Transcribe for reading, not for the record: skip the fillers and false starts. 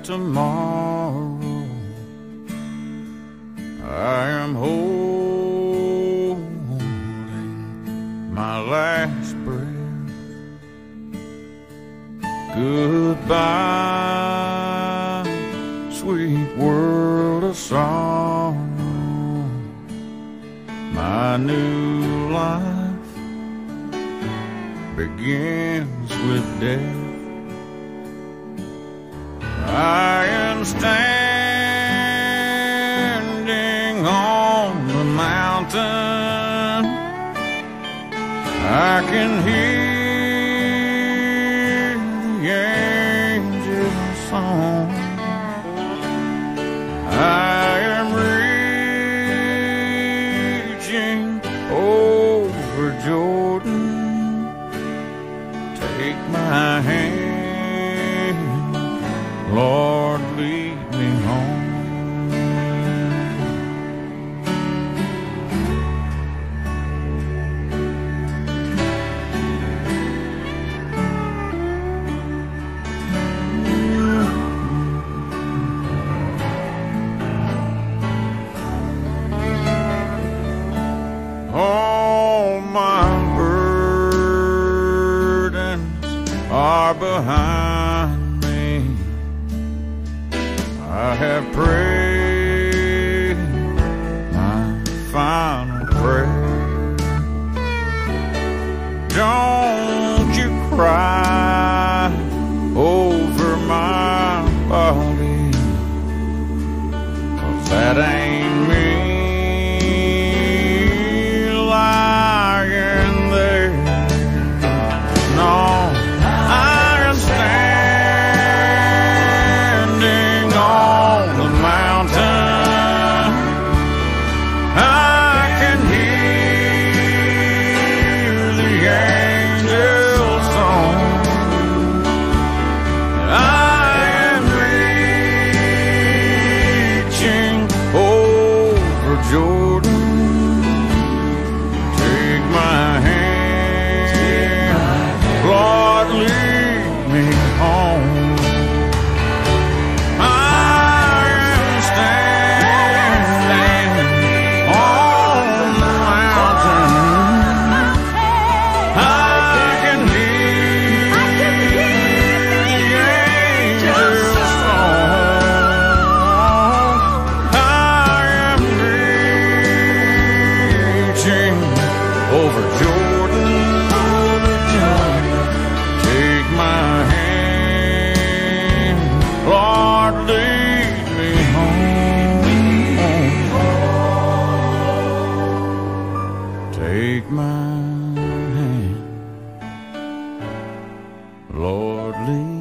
tomorrow. I am holding my last breath. Goodbye, sweet world of sorrow. My new life begins with death. I am standing on the mountain. I can hear the angels' song. I am reaching over Jordan. Take my hand, Lord, lead me home. All my burdens are behind me. I have prayed my final prayer. Don't you cry over my body, 'cause that ain't me lying there. No, I am standing on the mountain. I can hear the angels' song. I am reaching over Jordan. Take my hand, Lord, lead me home. I am standing on the mountain. I can hear the angels' song. I am reaching over Jordan. Take my hand, Lord, lead me home. Take my hand, Lord, lead